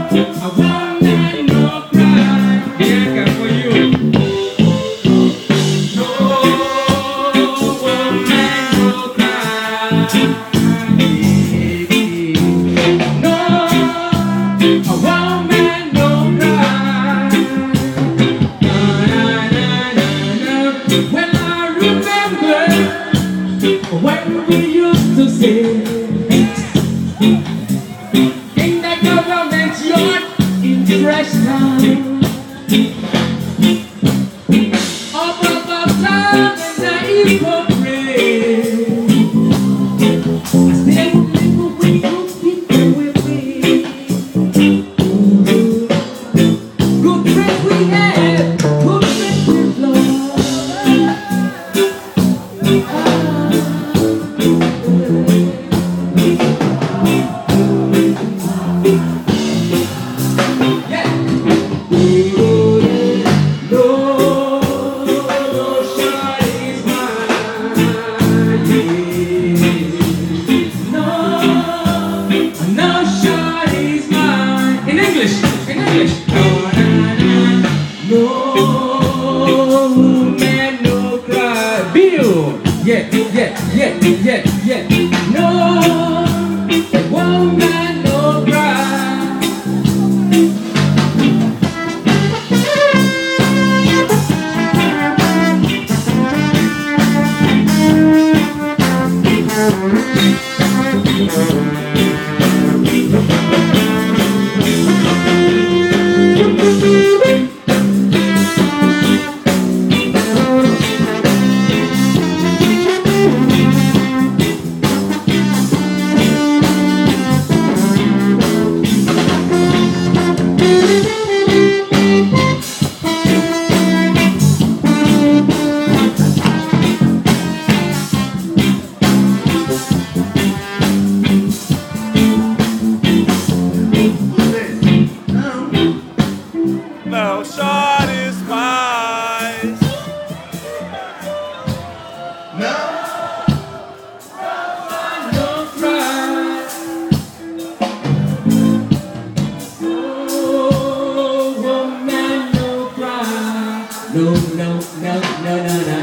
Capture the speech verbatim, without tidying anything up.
I want that no cry. Here I come for you. No woman, no cry. No, a woman, no cry. Na, na, na, na. Well, I remember when we used to say, in the government yard in fresh town, up above town and the hypocrite. I still live with good people with me. Good friends we have, good friends we've lost. Yeah, yeah, yeah, yeah, yeah. No, woman, no cry. No shorty's wise. No, no cry. Oh, woman, no cry. No, no, no, no, no, no.